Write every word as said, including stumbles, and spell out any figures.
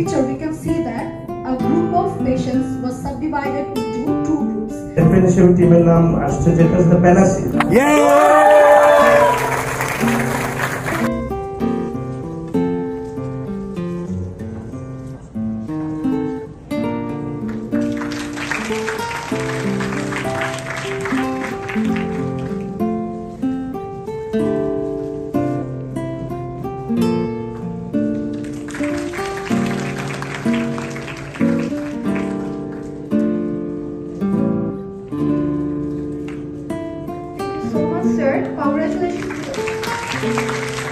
picture, we can see that a group of patients was subdivided into two groups. Definition team in name আসছে যেটা হচ্ছে প্যানাসি। So much, sir. Congratulations.